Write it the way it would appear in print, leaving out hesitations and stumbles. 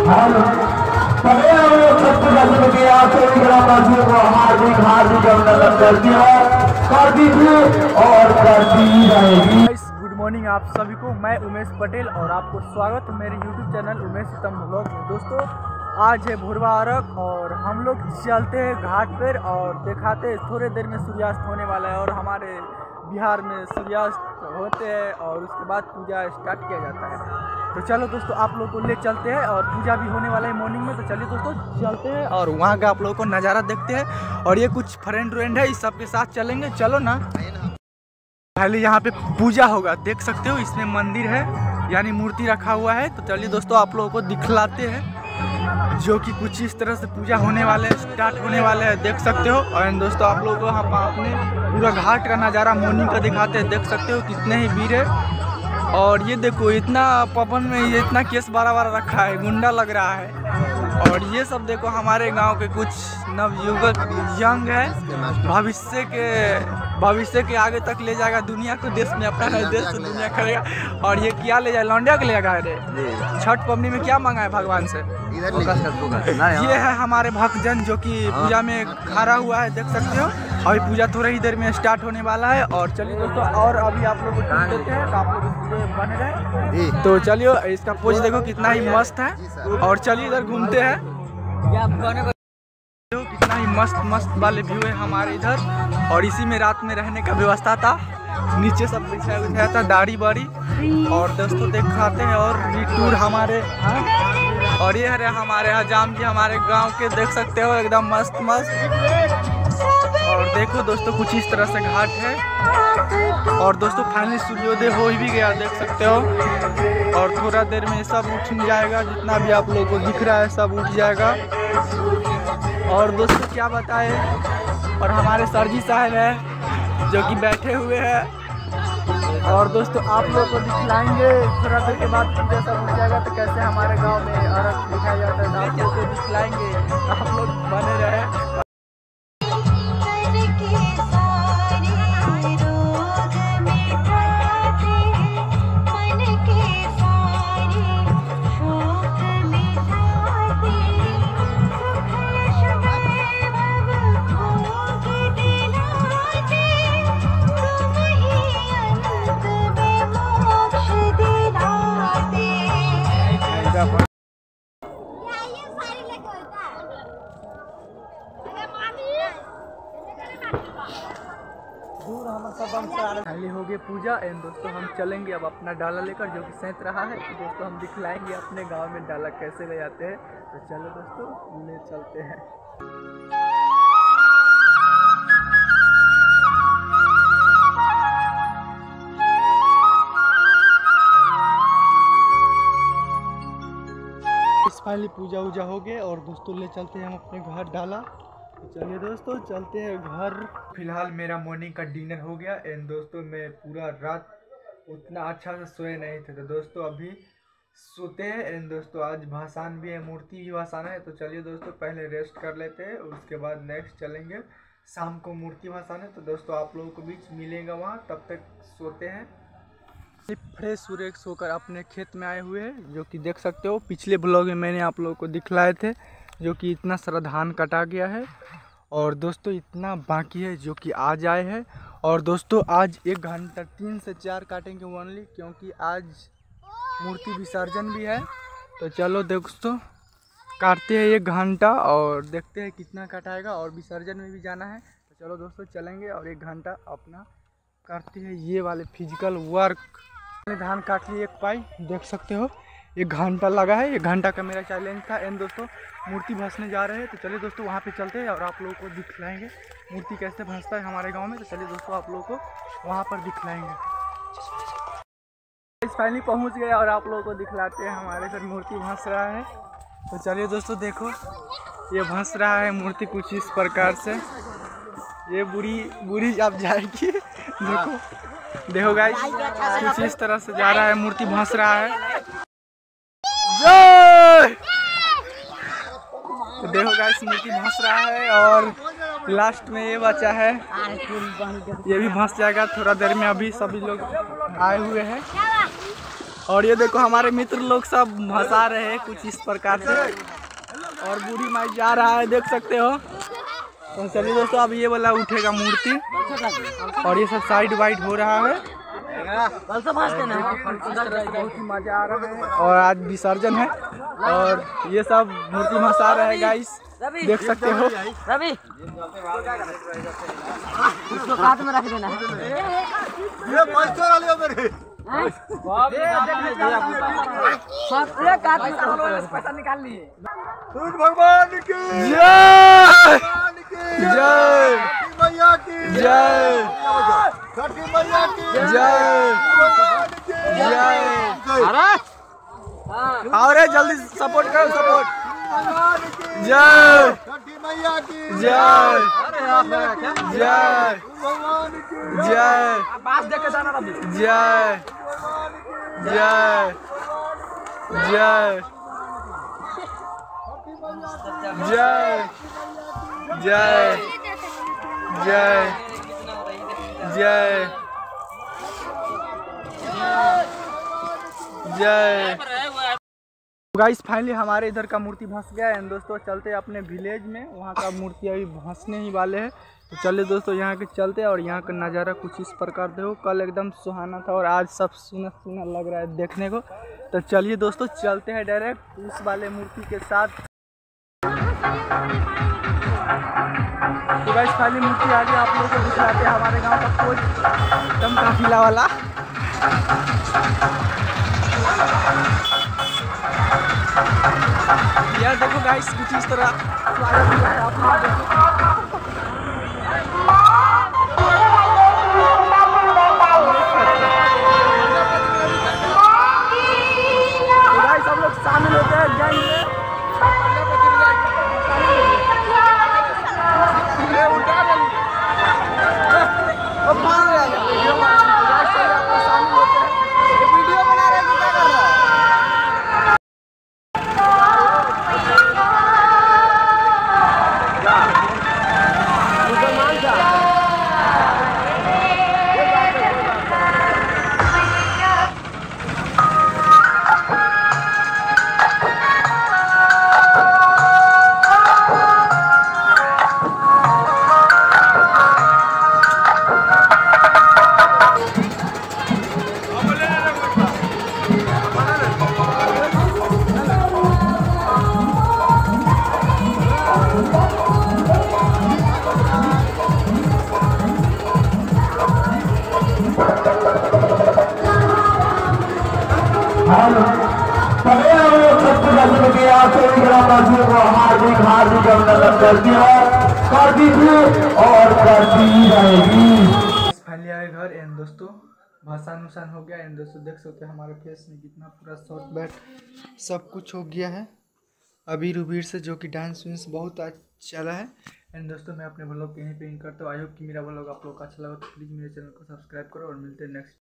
हार्दिक हार्दिक अभिनंदन करती है कर दीजिए और करती रहेगी। गुड मॉर्निंग आप सभी को, मैं उमेश पटेल और आपको स्वागत है मेरे यूट्यूब चैनल उमेश उत्तम व्लॉग में। दोस्तों आज है भोरवा अर्घ और हम लोग चलते हैं घाट पर और दिखाते हैं थोड़े देर में सूर्यास्त होने वाला है और हमारे बिहार में सूर्यास्त होते हैं और उसके बाद पूजा स्टार्ट किया जाता है। तो चलो दोस्तों आप लोग को ले चलते हैं और पूजा भी होने वाला है मॉर्निंग में। तो चलिए दोस्तों चलते हैं और वहाँ का आप लोगों को नज़ारा देखते हैं और ये कुछ फ्रेंड है इस सब के साथ चलेंगे। चलो ना, पहले यहाँ पे पूजा होगा, देख सकते हो इसमें मंदिर है यानी मूर्ति रखा हुआ है। तो चलिए दोस्तों आप लोगों को दिखलाते हैं जो कि कुछ इस तरह से पूजा होने वाले हैं, स्टार्ट होने वाले हैं, देख सकते हो। और दोस्तों आप लोगों को यहाँ पर अपने पूरा घाट का नज़ारा मॉर्निंग का दिखाते हैं, देख सकते हो कितने ही भीड़ है। और ये देखो इतना पवन में ये इतना केस बड़ा रखा है, गुंडा लग रहा है। और ये सब देखो हमारे गांव के कुछ नवयुवक यंग है, भविष्य के आगे तक ले जाएगा दुनिया को, देश में अपना देश से दुनिया करेगा। और ये क्या ले जाए, लौंडिया के ले जाएगा रे। छठ पवनी में क्या मांगा है भगवान से? ये है हमारे भक्तजन जो कि पूजा में खड़ा हुआ है, देख सकते हो। अभी पूजा थोड़ी ही देर में स्टार्ट होने वाला है। और चलिए दोस्तों और अभी आप लोग को देते हैं तो आप लोग बने रहे। तो चलिए इसका पोज देखो कितना ही मस्त है। और चलिए इधर घूमते हैं, कितना ही मस्त वाले व्यू है हमारे इधर। और इसी में रात में रहने का व्यवस्था था, नीचे सब बिछाया था दाढ़ी बाड़ी। और दोस्तों दिखाते हैं और ये टूर हमारे। और ये है हमारे हजाम जी, हमारे गांव के, देख सकते हो एकदम मस्त। और देखो दोस्तों कुछ इस तरह से घाट है। और दोस्तों फाइनली सूर्योदय हो भी गया, देख सकते हो। और थोड़ा देर में सब उठ जाएगा, जितना भी आप लोगों को दिख रहा है सब उठ जाएगा। और दोस्तों क्या बताए, और हमारे सर जी साहब है जो कि बैठे हुए हैं। और दोस्तों आप लोगों को दिखलाएंगे थोड़ा देर के बाद पूजा सब उठ जाएगा तो कैसे हमारे गांव में अर्घ दिखाया जाता है, आप लोगों को दिखलाएंगे। आप लोग बने रहे। फाइनली हो गई पूजा एंड दोस्तों हम चलेंगे अब अपना डाला लेकर जो कि सैंत रहा है। तो दोस्तों हम दिखलाएंगे अपने गांव में डाला कैसे ले जाते हैं। तो चलो दोस्तों ले चलते हैं। फाइनली पूजा वूजा हो गए और दोस्तों ले चलते हैं हम अपने घर डाला। तो चलिए दोस्तों चलते हैं घर। फिलहाल मेरा मॉर्निंग का डिनर हो गया एंड दोस्तों मैं पूरा रात उतना अच्छा से सोए नहीं थे। तो दोस्तों अभी सोते हैं एंड दोस्तों आज भाषण भी है, मूर्ति भी भाषण है। तो चलिए दोस्तों पहले रेस्ट कर लेते हैं और उसके बाद नेक्स्ट चलेंगे। शाम को मूर्ति भाषण है तो दोस्तों आप लोगों को बीच मिलेगा वहाँ, तब तक सोते हैं। फ्रेश सुरेश होकर अपने खेत में आए हुए हैं जो कि देख सकते हो। पिछले ब्लॉग में मैंने आप लोगों को दिखलाए थे जो कि इतना सारा धान कटा गया है और दोस्तों इतना बाकी है जो कि आज आए हैं। और दोस्तों आज 1 घंटा 3 से 4 काटेंगे ओनली, क्योंकि आज मूर्ति विसर्जन भी है। तो चलो दोस्तों काटते हैं 1 घंटा और देखते हैं कितना कटाएगा और विसर्जन में भी जाना है। तो चलो दोस्तों चलेंगे और 1 घंटा अपना करते हैं ये वाले फिजिकल वर्क। धान काट लिए 1 पाई, देख सकते हो 1 घंटा लगा है। 1 घंटा का मेरा चैलेंज था एंड दोस्तों मूर्ति भसने जा रहे हैं। तो चलिए दोस्तों वहाँ पे चलते हैं और आप लोगों को दिखलाएंगे मूर्ति कैसे भसता है हमारे गांव में। तो चलिए दोस्तों आप लोगों को वहाँ पर दिखलाएंगे। फाइनली पहुँच गए और आप लोगों को दिखलाते हैं हमारे घर मूर्ति भस रहा है। तो चलिए दोस्तों देखो ये भस रहा है मूर्ति कुछ इस प्रकार से। ये बुरी अब जाएगी, देखो गाइस कुछ इस तरह से जा रहा है, मूर्ति भस रहा है। तो देखो गाइस मूर्ति भस रहा है और लास्ट में ये बचा है, ये भी भस जाएगा थोड़ा देर में। अभी सभी लोग आए हुए हैं और ये देखो हमारे मित्र लोग सब हंसा रहे हैं कुछ इस प्रकार से। और बूढ़ी माई जा रहा है, देख सकते हो। तो चलिए दोस्तों, अब ये वाला उठेगा मूर्ति और ये सब साइड वाइड हो रहा है। बहुत ही मजा आ रहा है और आज विसर्जन है और ये सब मूर्ति हंसा रहे हैं गाइस, देख सकते हो। रवि इसको काट में रख देना है। ये पैसा वाले मेरे पैसा निकाल लिए। सूरज भगवान की जय जय मैया की जय छठी मैया की जय जय। और जल्दी सपोर्ट करो, सपोर्ट। जय छठी मैया की जय जय भगवान की जय बास देके जाना रवि। जय जय जय जय जय जय जय जय। गाइस फाइनली हमारे इधर का मूर्ति भंस गया है दोस्तों। चलते हैं अपने विलेज में, वहाँ का मूर्ति अभी भंसने ही वाले हैं। तो चलिए दोस्तों यहाँ के चलते हैं और यहाँ का नज़ारा कुछ इस प्रकार देखो। कल एकदम सुहाना था और आज सब सुना सुना लग रहा है देखने को। तो चलिए दोस्तों चलते हैं डायरेक्ट उस वाले मूर्ति के साथ। तो गाइस फाइनली मूर्ति आगे आप लोगों को दिखाते हैं हमारे गाँव का कोच एकदम काफिला वाला। यार देखो गाइस कुछ इस तरह स्वागत हुआ है आप लोग देखो। तो गाइस हम लोग शामिल होते हैं गैंग में। वीडियो बना रहे हैं, क्या कर रहा है? हार्दिक हार्दिक अभिनंदन करती हूँ, कर दीजिए और करती रहेगी। फाइनली आए घर एंड दोस्तों भाषण उसान हो गया एंड दोस्तों देख सकते हैं हमारे फेस में कितना पूरा शॉर्ट बैट सब कुछ हो गया है अबीर उबीर से, जो कि डांस वांस बहुत अच्छा चला है। एंड दोस्तों मैं अपने ब्लॉग यहीं पे इन करता हूँ। आई होप कि मेरा ब्लॉग आप लोग का अच्छा लगा तो प्लीज़ मेरे चैनल को सब्सक्राइब करो और मिलते हैं नेक्स्ट